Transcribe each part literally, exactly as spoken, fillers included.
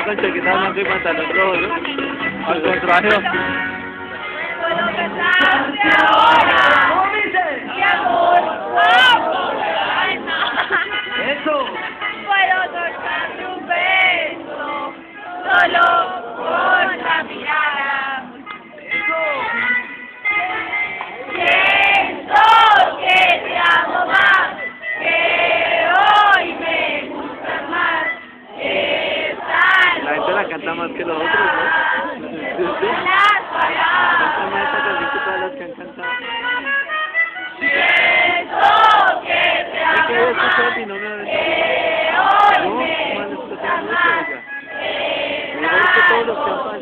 con chaqueta blanca y pantalón rojo, ¿no? Al contrario. ¿Cómo dice? Mi amor, vamos. Ay, no. Eso. Puedo darte un beso, solo con la mirada. Eso. Siento que te amo más, que hoy me gusta más, que tal. La gente la canta más que los otros, ¿no? ¿Sí? Las palabras. Canta más esta canción que todas las que han cantado. Siento que te Es que amo yo escuché más, el binomio de... que hoy No, me mal gusta escuchado mucho, más, oiga. que Mejor que todos los que han pasado.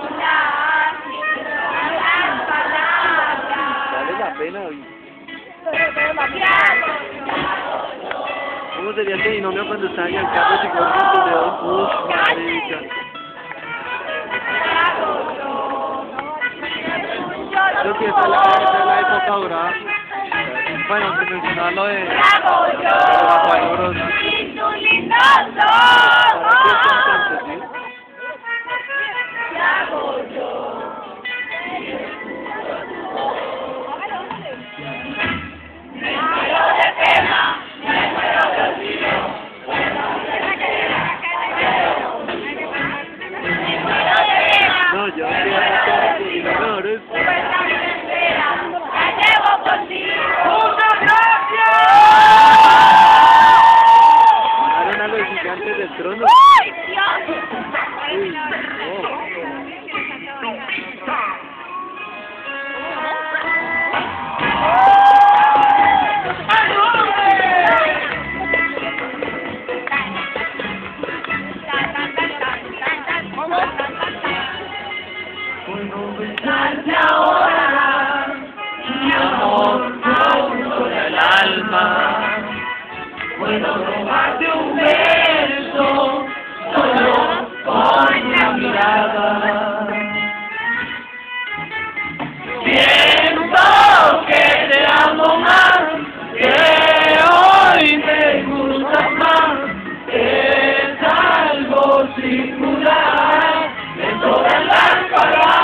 las palabras. Vale la pena, oye. Te ¿Cómo sería ese binomio cuando estaba en el carro y con sus dedos? Uf, marica. Creo que esa es la, esa es la época dorada. Bueno, que mencionaba lo de... hago de Rafael Orozco. yo, y tus lindos Para que es ojos. cantante, ¿sí? ¿Qué hago yo? Me muero de pena, me muero de olvido. Me muero de pena. No, yo estoy hablando de binomio de Pues la vida entera la llevo contigo. ¡Muchas gracias! Ganaron a los gigantes del trono. ¡Ay, Dios! Uy, no. Darte ahora mi amor profundo del alma. Puedo robarte un beso solo con la mirada. Siento que te amo más, que hoy me gusta más. Es algo singular de todas las palabras.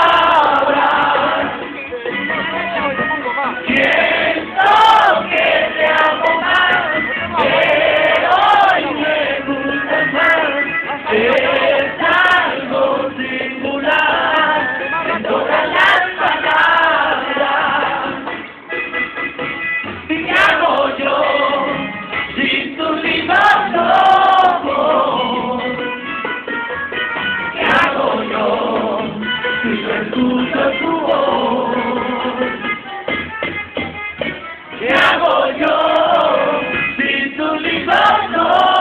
Siento que te amo más, que hoy me gusta más. Es algo singular de todas las palabras. ¿Qué hago yo sin tus lindos ojos? ¿Qué hago yo si no escucho tu voz? ¿Qué hago yo sin tus lindos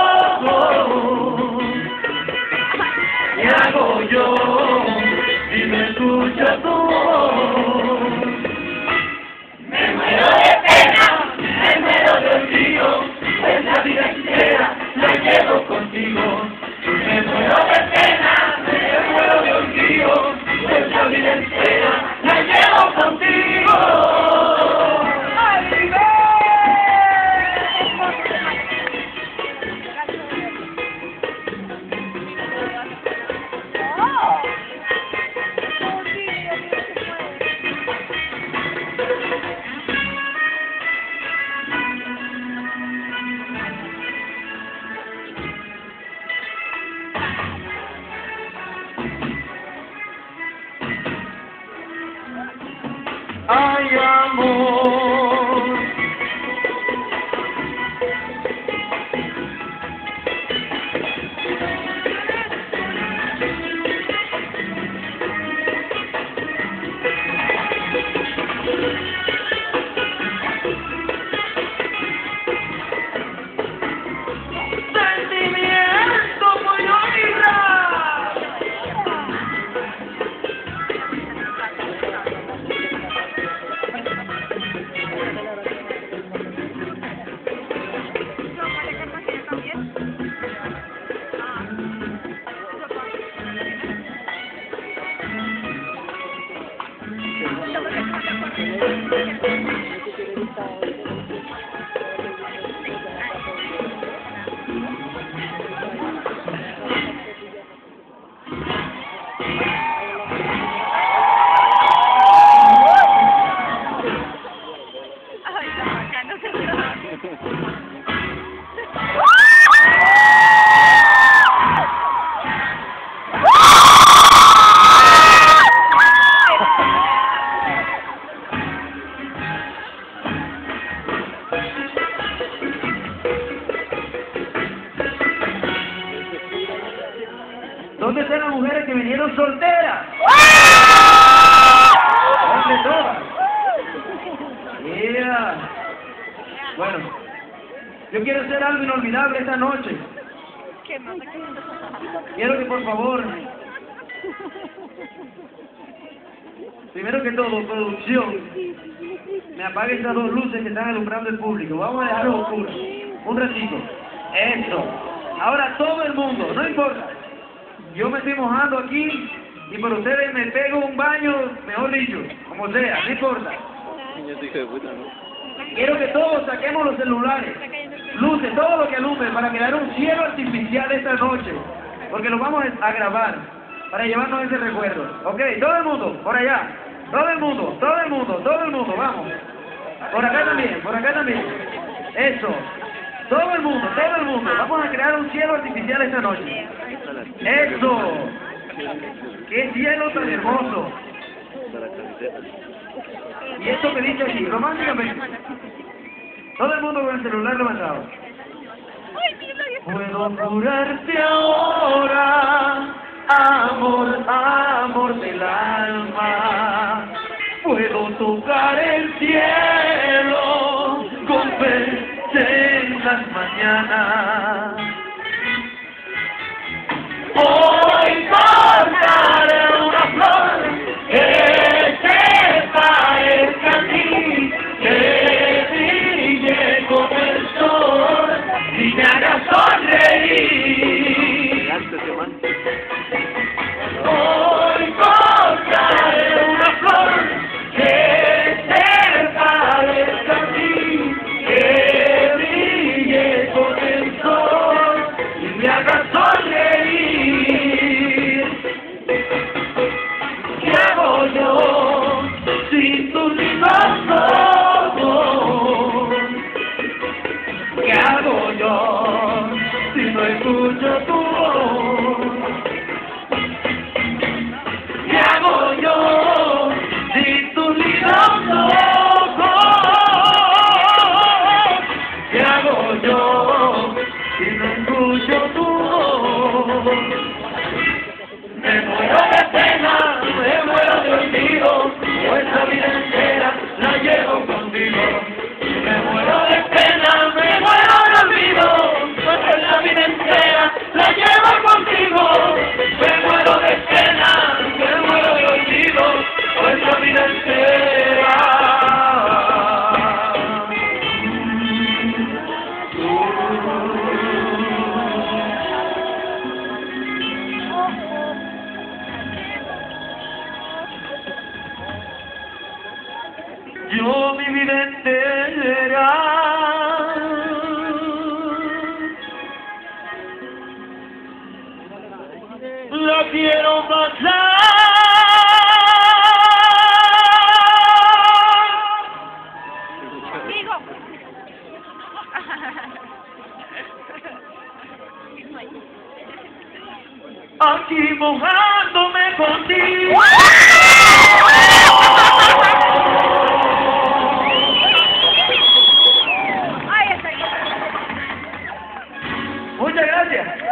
ojos? ¿Qué hago yo si no escucho tu voz? Me muero de pena, me muero de olvido, pues la vida entera la llevo contigo. Me muero de pena, me muero de olvido, pues la vida entera la llevo contigo. ¡Ay, amor! ¡Sentimiento muy vibrar! ¿Dónde están las mujeres que vinieron solteras? ¿Dónde todas? Yeah. Bueno, yo quiero hacer algo inolvidable esta noche. Quiero que por favor, primero que todo, producción, me apague esas dos luces que están alumbrando el público. Vamos a dejarlo oscuro. Un ratito. Eso. Ahora todo el mundo, no importa. Yo me estoy mojando aquí y por ustedes me pego un baño, mejor dicho, como sea, no importa. Quiero que todos saquemos los celulares, luces, todo lo que alumbre para crear un cielo artificial esta noche, porque lo vamos a grabar para llevarnos ese recuerdo. Ok, todo el mundo, por allá, todo el mundo, todo el mundo, todo el mundo, vamos. Por acá también, por acá también. Eso, todo el mundo, todo el mundo, vamos a crear un cielo artificial esta noche. Eso, qué cielo tan hermoso. Y esto que dice aquí, románticamente. Todo el mundo con el celular levantado. Puedo jurarte ahora, amor, amor del alma. Puedo tocar el cielo con fe en las mañanas. Hoy cortaré una flor que se parezca a ti, que brille como el sol y me haga sonreír. Hoy cortaré una flor que se parezca a ti, que brille como el sol y me haga sonreír. ¿Qué hago yo sin tus lindos ojos? ¿Qué hago yo si no escucho tu voz? ¿Qué hago yo sin tus lindos ojos? ¿Qué hago yo si no escucho tu voz? Me muero de pena, me muero de olvido, pues la vida entera la llevo contigo. Me muero de pena, me muero de olvido, pues la vida entera la llevo contigo. Me muero de pena, me muero de olvido, pues la vida entera. Yo mi vida entera la quiero pasar aquí mojándome contigo. Muchas gracias.